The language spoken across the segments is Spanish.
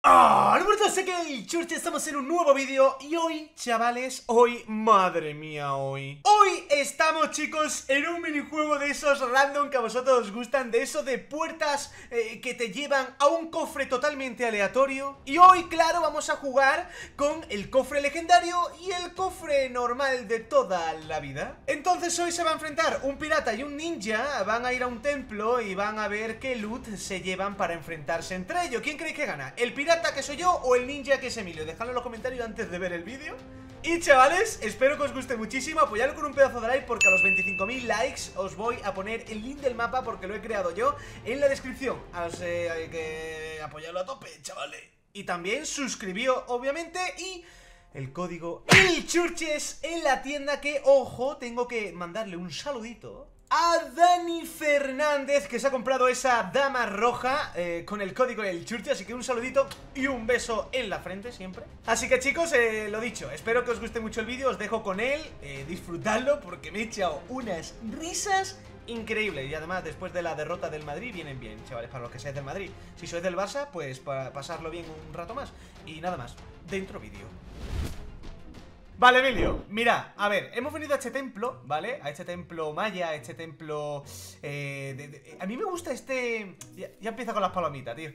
Alberto Sekel, Church, estamos en un nuevo vídeo. Y hoy, chavales, madre mía, hoy estamos, chicos, en un minijuego de esos random que a vosotros os gustan. De eso de puertas que te llevan a un cofre totalmente aleatorio. Y hoy, claro, vamos a jugar con el cofre legendario y el cofre normal de toda la vida. Entonces hoy se va a enfrentar un pirata y un ninja. Van a ir a un templo y van a ver qué loot se llevan para enfrentarse entre ellos. ¿Quién creéis que gana? ¿El pirata que soy yo o el ninja que es Emilio? Dejadlo en los comentarios antes de ver el vídeo. Y chavales, espero que os guste muchísimo. Apoyadlo con un pedazo de like porque a los 25.000 likes os voy a poner el link del mapa, porque lo he creado yo, en la descripción. Así hay que apoyarlo a tope, chavales. Y también suscribíos, obviamente, y el código ELCHURCHES en la tienda, que, ojo, tengo que mandarle un saludito a Dani Fernández, que se ha comprado esa dama roja con el código ELCHURCHES. Así que un saludito y un beso en la frente siempre. Así que, chicos, lo dicho, espero que os guste mucho el vídeo. Os dejo con él, disfrutadlo, porque me he echado unas risas increíbles. Y además, después de la derrota del Madrid, vienen bien, chavales, para los que seáis del Madrid. Si sois del Barça, pues para pasarlo bien un rato más. Y nada más, dentro vídeo. Vale, Emilio, mira, a ver, hemos venido a este templo, ¿vale? A este templo maya, a este templo... a mí me gusta este... Ya empieza con las palomitas, tío.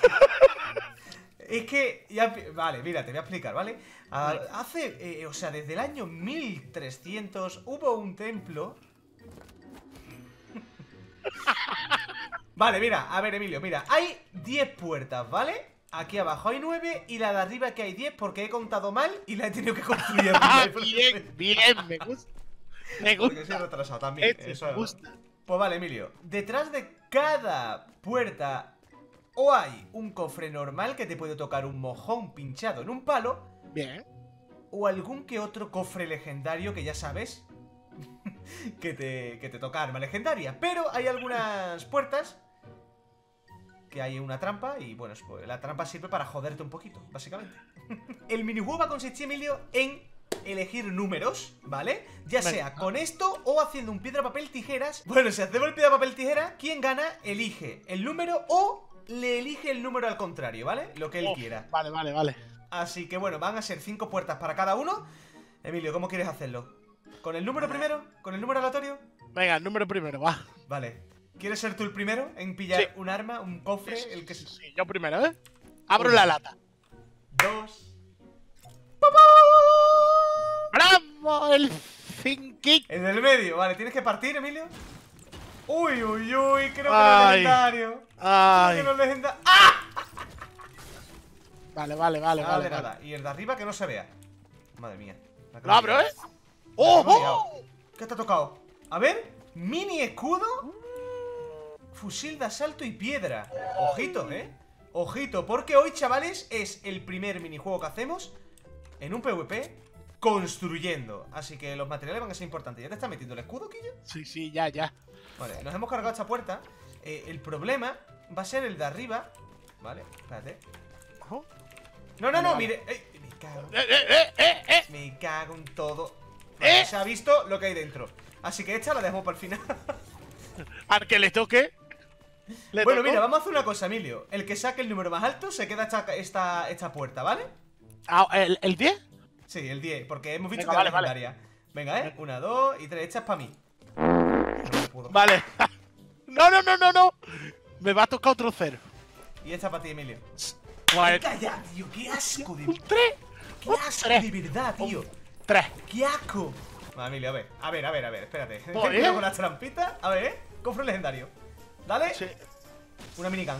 Es que... Vale, mira, te voy a explicar, ¿vale? O sea, desde el año 1300 hubo un templo... Vale, mira, a ver, Emilio, mira, hay 10 puertas, ¿vale? Aquí abajo hay 9 y la de arriba que hay 10 porque he contado mal y la he tenido que construir. Bien, me gusta. Me gusta. Porque soy retrasado también. Eso me gusta. Pues vale, Emilio. Detrás de cada puerta o hay un cofre normal que te puede tocar un mojón pinchado en un palo. Bien. O algún que otro cofre legendario que ya sabes que te toca arma legendaria. Pero hay algunas puertas que hay una trampa y, bueno, pues la trampa sirve para joderte un poquito, básicamente. El minijuego va a consistir, Emilio, en elegir números, ¿vale? Ya sea con esto o haciendo un piedra, papel, tijeras. Bueno, si hacemos el piedra, papel, tijera, quien gana elige el número o le elige el número al contrario, ¿vale? Lo que él quiera. Vale. Así que, bueno, van a ser 5 puertas para cada uno. Emilio, ¿cómo quieres hacerlo? ¿Con el número primero? ¿Con el número aleatorio? Venga, el número primero, va. Vale. ¿Quieres ser tú el primero en pillar un arma, un cofre? Sí, yo primero, ¿eh? Abro la lata. 2. ¡Bravo! El thinking. En el medio, vale, tienes que partir, Emilio. Uy, creo que no es legendario. Ay. Creo que no es legendario. ¡Ah! Vale. Nada. Y el de arriba que no se vea. Madre mía. Lo abro, ¿eh? ¡Ojo! ¿Qué te ha tocado? A ver, mini escudo, fusil de asalto y piedra. Ojito, ojito, porque hoy, chavales, es el primer minijuego que hacemos en un PvP construyendo. Así que los materiales van a ser importantes. ¿Ya te estás metiendo el escudo, Quillo? Sí, ya. Vale, nos hemos cargado esta puerta. El problema va a ser el de arriba. Vale, espérate. No, mire. Me cago. Me cago en todo. Vale, se ha visto lo que hay dentro. Así que esta la dejamos para el final. Al que le toque. Bueno, mira, vamos a hacer una cosa, Emilio. El que saque el número más alto se queda esta puerta, ¿vale? ¿El 10? Sí, el 10, porque hemos visto que era legendaria. Venga, 1, 2 y 3. Esta es para mí. Vale. No. Me va a tocar otro 0. Y esta para ti, Emilio. Vale. ¡Calla, tío! ¡Qué asco de... Un 3. ¡Qué asco de verdad, tío! 3. ¡Qué asco! Vale, Emilio, a ver, espérate. Ten Joder. cuidado con las trampitas. A ver, cofre legendario. Dale. Sí. Una minigun.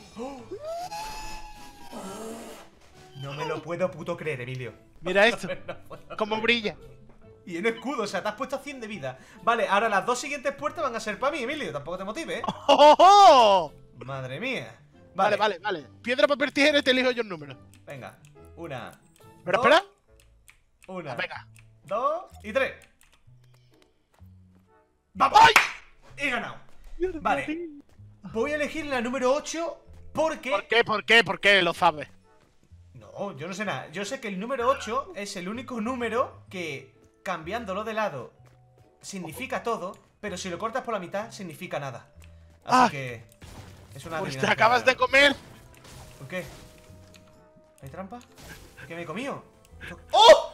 No me lo puedo puto creer, Emilio. Mira esto. No Cómo brilla. Y en escudo, o sea, te has puesto a 100 de vida. Vale, ahora las dos siguientes puertas van a ser para mí, Emilio. Tampoco te motive, ¿eh? ¡Oh! Madre mía. Vale. Piedra, papel, tijera y te elijo yo el número. Venga, 1. ¿Pero espera? 1. Venga. 2 y 3. ¡Vamos! ¡Ay! He ganado. Vale. Voy a elegir la número 8 porque... ¿Por qué? Lo sabes. No, yo no sé nada. Yo sé que el número 8 es el único número que, cambiándolo de lado, significa todo, pero si lo cortas por la mitad, significa nada. Así que... es una Pues te adivinanza. acabas de comer ¿Por qué? ¿Hay trampa? ¿Qué me he comido? ¡Oh!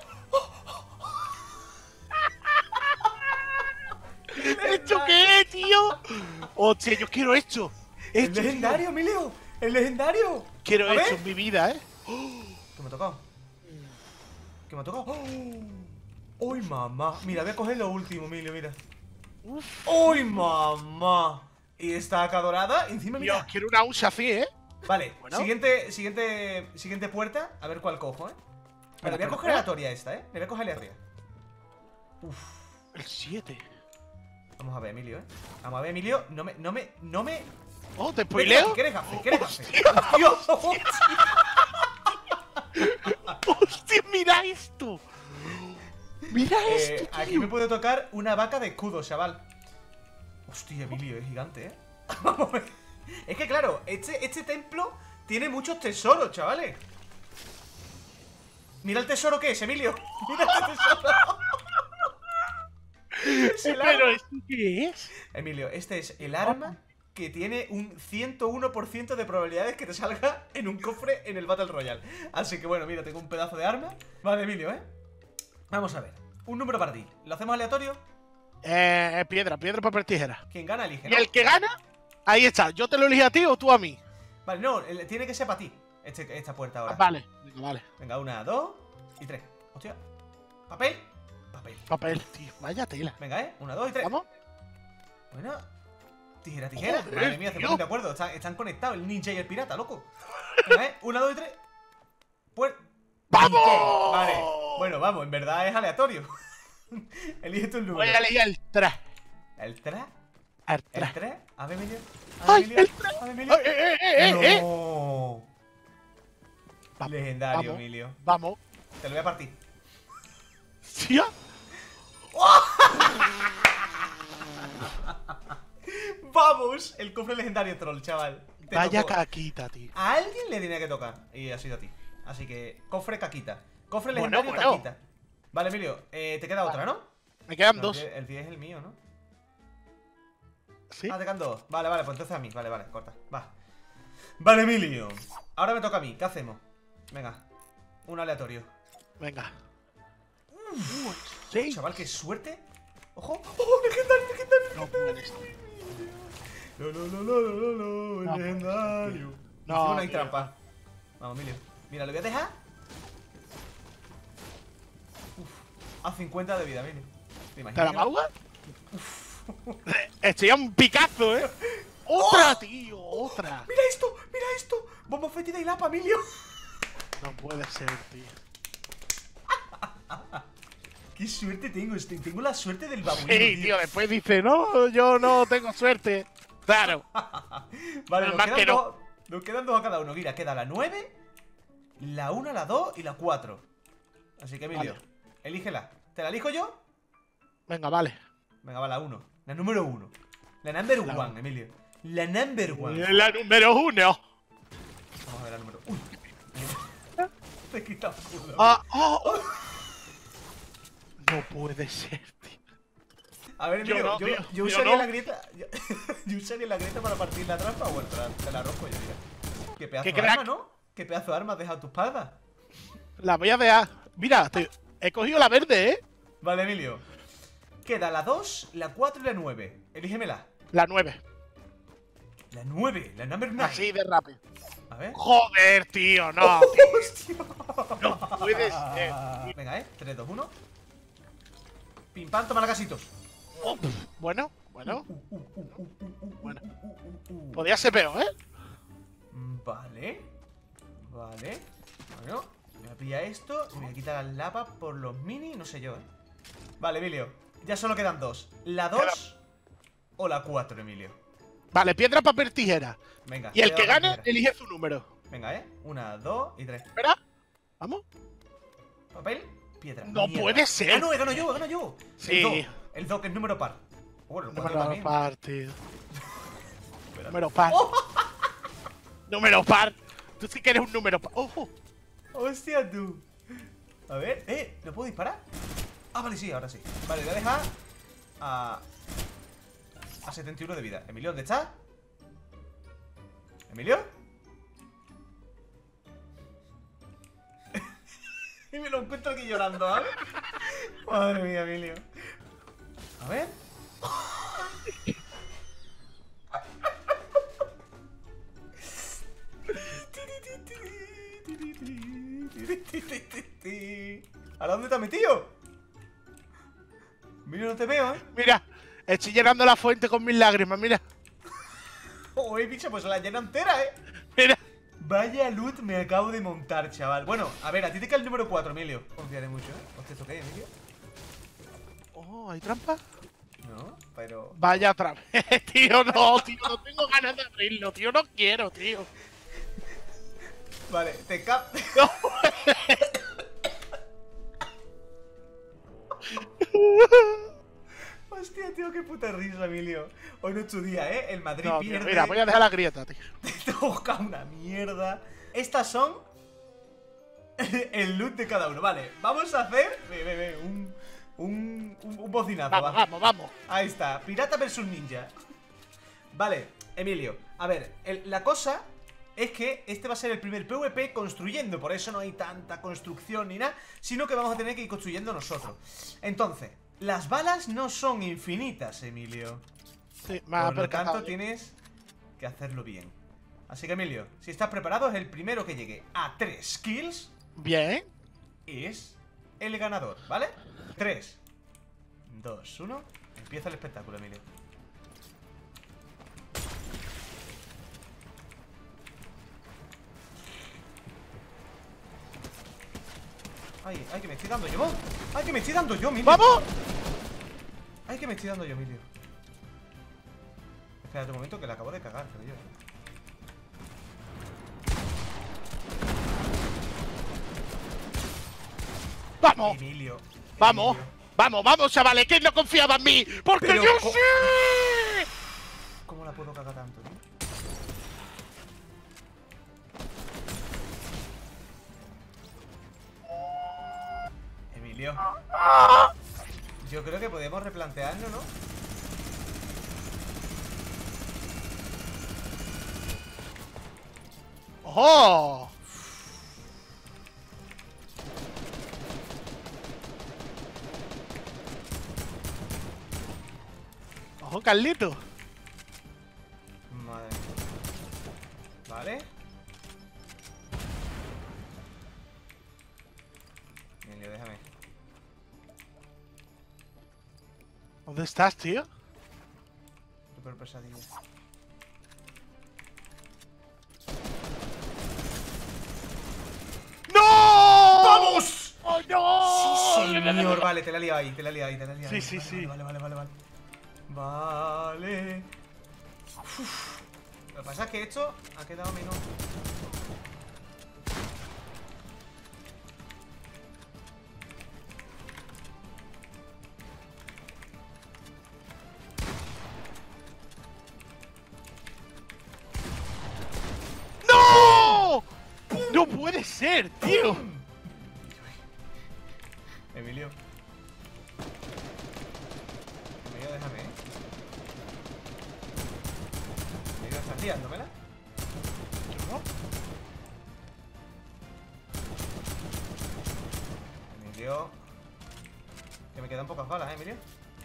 ¿Esto qué es, tío? Hostia, yo quiero esto. ¡El legendario, Emilio! ¡El legendario! Quiero A ver. esto en mi vida, ¿eh? ¿Qué me ha tocado? ¿Qué me ha tocado? ¡Uy, mamá! Mira, voy a coger lo último, Emilio, mira. ¡Uy, mamá! Y esta acá dorada, encima, mira. Dios, quiero una USA así, ¿eh? Vale, Bueno. siguiente puerta. A ver cuál cojo, ¿eh? Vale, voy a coger aleatoria esta, ¿eh? Le voy a coger aleatoria. Uf. El 7. Vamos a ver, Emilio, ¿eh? Vamos a ver, Emilio. No me... Oh, ¿te spoileo? ¿Qué eres gafe? ¿Qué eres gafe? ¡Dios! ¡Hostia, mira esto! ¡Mira esto, tío! Aquí me puede tocar una vaca de escudo, chaval. Hostia, Emilio, es gigante, ¿eh? Vamos a ver. Es que claro, este templo tiene muchos tesoros, chavales. Mira el tesoro que es, Emilio. Mira este tesoro. Es el ¿Pero arma. esto qué es? Emilio, este es el arma que tiene un 101% de probabilidades que te salga en un cofre en el Battle Royale. Así que bueno, mira, tengo un pedazo de arma. Vale, Emilio, ¿eh? Vamos a ver. Un número para ti. ¿Lo hacemos aleatorio? Piedra, papel, tijera. Quien gana, elige, Y ¿no? el que gana, ahí está. ¿Yo te lo elijo a ti o tú a mí? Vale, no, tiene que ser para ti esta puerta ahora. Vale, vale. Venga, 1, 2 y 3. Hostia. Papel. Papel. Papel, tío. Vaya tela. Venga, 1, 2 y 3. ¿Vamos? Bueno. Tijera. Joder, Madre mía, se tío. ponen de acuerdo. Están conectados el ninja y el pirata, loco. Venga, 1, 2 y 3. Pues. ¡Vamos! Vale. Bueno, vamos, en verdad es aleatorio. Elige tú el número. Voy a elegir el 3. ¿El 3? El ¿El 3. 3? A ver, Emilio. ¡Ay, el 3! A ver, Emilio. ¡Eh! No. Va- Legendario, vamos. Emilio. Vamos. Te lo voy a partir. ¿Sí? ¡Vamos! El cofre legendario troll, chaval. Te Vaya tocó. caquita, tío. A alguien le tenía que tocar. Y ha sido a ti. Así que, cofre caquita. Cofre Bueno, legendario bueno. caquita. Vale, Emilio, te queda otra, ¿no? Me quedan No, dos. el 10 es el mío, ¿no? ¿Sí? Ah, te quedan dos. Vale, pues entonces a mí. Vale, corta. Va. Vale, Emilio. Ahora me toca a mí. ¿Qué hacemos? Venga. Un aleatorio. Venga. Sí. Chaval, qué suerte. ¡Ojo! ¡Oh, legendario! No puedes. El No. legendario. No, Encima no hay tío. trampa. Vamos, Emilio. Mira, lo voy a dejar. Uf, a 50 de vida, Emilio. ¿Te ¿Te imaginas? la mauga? Estoy a un picazo, ¿eh? ¡Otra, tío! ¡Otra! ¡Mira esto! ¡Bombo fétida y lapa, Emilio! No puede ser, tío. ¡Qué suerte tengo! Tengo la suerte del babuino, Sí, tío, después dice, no, yo no tengo suerte. Claro. Vale, Más que no. nos quedan dos a cada uno. Mira, queda la 9, la 1, la 2 y la 4. Así que, Emilio, Vale. elígela. ¿Te la elijo yo? Venga, vale. Venga, va, la 1. La número 1. La number La 1, uno. Emilio. La number 1. La número 1. Vamos a ver la número 1. Te he quitado el culo. No puede ser, tío. A ver, Yo Emilio, no, tío, yo yo usaría no. la grieta. Yo usaría la grieta para partir la trampa. Bueno, te la rompo yo, mira. Qué pedazo ¡Qué de crack! arma, ¿no? Qué pedazo de arma has dejado a tu espalda. La voy a dejar. Mira, he cogido la verde, ¿eh? Vale, Emilio. Queda la 2, la 4 y la 9. Elígemela. La 9. La 9, la number 9. Así de rápido. A ver. Joder, tío, no. ¡Hostia! No puede ser. Venga, 3, 2, 1. Pim pam, toma la casitos. Oh, bueno. Bueno. Podría ser peor, ¿eh? Vale. Bueno, me voy a pillar esto. Me voy a quitar las lapas por los mini. No sé yo, Vale, Emilio. Ya solo quedan dos. La 2 o la 4, Emilio. Vale, piedra, papel, tijera. Venga. Y el que piedra, gane, papel, tijera. elige su número. Venga, 1, 2 y 3. Espera. ¿Vamos? Papel, piedra. No Mierda. puede ser. Ah, no, he ganado yo. Sí. El 2, que es número par. Bueno, el 4 Número también. par, tío. Número par. Número par. Tú sí que eres un número par. ¡Ojo! Hostia, tú. A ver, ¿no puedo disparar? Ah, vale, sí, ahora sí. Vale, voy a dejar a 71 de vida. Emilio, ¿dónde estás? ¿Emilio? Y me lo encuentro aquí llorando, ¿vale? Madre mía, Emilio. A ver. ¿Ahora dónde te has metido? Emilio, no te veo, ¿eh? Mira, estoy llenando la fuente con mis lágrimas, mira. Oye, bicho, pues la llena entera, ¿eh? Mira. Vaya loot me acabo de montar, chaval. Bueno, a ver, a ti te cae el número 4, Emilio. Confiaré mucho, ¿eh? ¿Hostia, esto qué, Emilio? Oh, ¿hay trampa? No, pero... Vaya trampa. Tío, no tengo ganas de abrirlo, tío, no quiero, tío. Vale, te cap... No. Hostia, tío, qué puta risa, Emilio. Hoy no es tu día, ¿eh? El Madrid No, pierde. mira, voy a dejar la grieta, tío. Te toca una mierda. Estas son el loot de cada uno. Vale, vamos a hacer un bocinazo. Vamos, va. vamos. Ahí está, pirata versus ninja. Vale, Emilio, a ver, la cosa es que este va a ser el primer PvP construyendo. Por eso no hay tanta construcción ni nada, sino que vamos a tener que ir construyendo nosotros. Entonces, las balas no son infinitas, Emilio. Sí, Por lo tanto, tienes que hacerlo bien. Así que, Emilio, si estás preparado, es el primero que llegue a 3 kills. Bien. Es el ganador, ¿vale? 3, 2, 1. Empieza el espectáculo, Emilio. Ay, ay, que me estoy dando yo. Ay, que me estoy dando yo, Emilio. ¡Vamos! Ay, que me estoy dando yo, Emilio. Espérate un momento que le acabo de cagar, creo yo. ¡Vamos! Emilio. ¡Vamos! Emilio. ¡Vamos, chavales! ¿Quién no confiaba en mí? ¡Porque Pero yo co- sí! ¿Cómo la puedo cagar tanto, tío? Emilio. Yo creo que podemos replantearnos, ¿no? ¡Ojo! ¡Ojo, Carlito! Madre mía. ¿Vale? Emilio, déjame. ¿Dónde estás, tío? Tu peor pesadilla. ¡No! ¡Vamos! ¡Oh, no! Sí, señor. Vale, te la he liado ahí, te la he liado ahí, te la he liado Sí, ahí. sí, Vale, sí. Vale, vale, vale, vale. Vale. Uf. Lo que pasa es que esto ha quedado menos. ¡No! ¡No puede ser, tío! Emilio. Emilio, déjame, Emilio, ¿estás liándomela? ¿No? Emilio. Que me quedan pocas balas, Emilio.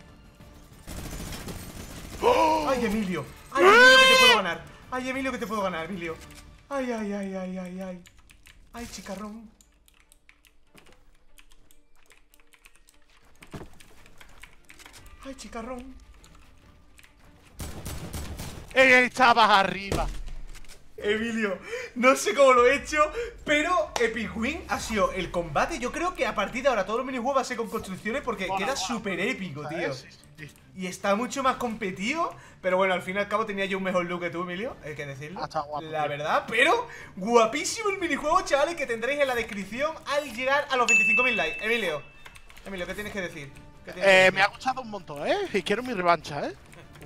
¡Ay, Emilio! ¡Ay, Emilio, que te puedo ganar! ¡Ay, Emilio, que te puedo ganar, Emilio! ¡Ay, ay, ay, ay, ay, ay! ¡Ay, chicarrón! ¡Ay, chicarrón! Estabas arriba. Emilio, no sé cómo lo he hecho, pero Epic Win ha sido el combate. Yo creo que a partir de ahora todos los minijuegos van a ser con construcciones porque queda súper épico, tío. Sí, sí. Y está mucho más competitivo. Pero bueno, al fin y al cabo tenía yo un mejor look que tú, Emilio. Hay que decirlo. Está guapo, la tío. verdad, pero guapísimo el minijuego, chavales, que tendréis en la descripción al llegar a los 25.000 likes. Emilio, ¿qué tienes que decir? ¿Qué tienes que decir? Me ha gustado un montón, ¿eh? Y quiero mi revancha, ¿eh?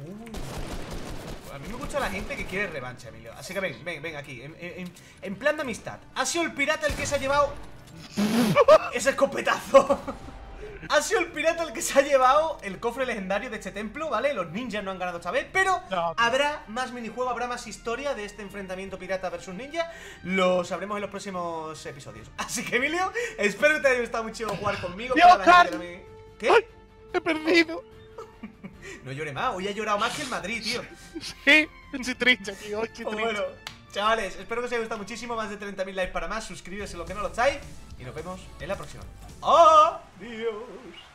A mí me gusta la gente que quiere revancha, Emilio. Así que ven aquí, en plan de amistad. Ha sido el pirata el que se ha llevado ese escopetazo. Ha sido el pirata el que se ha llevado el cofre legendario de este templo, ¿vale? Los ninjas no han ganado esta vez, pero No, habrá más minijuego, habrá más historia de este enfrentamiento pirata versus ninja. Lo sabremos en los próximos episodios. Así que, Emilio, espero que te haya gustado mucho jugar conmigo. ¡Dios, Carlos! ¿Qué? ¡Ay! ¡He perdido! No llore más, hoy ha llorado más que el Madrid, tío. Sí, estoy triste, tío, estoy triste. Bueno, chavales, espero que os haya gustado muchísimo. Más de 30.000 likes para más. Suscribiros si lo que no lo estáis. Y nos vemos en la próxima. ¡Adiós!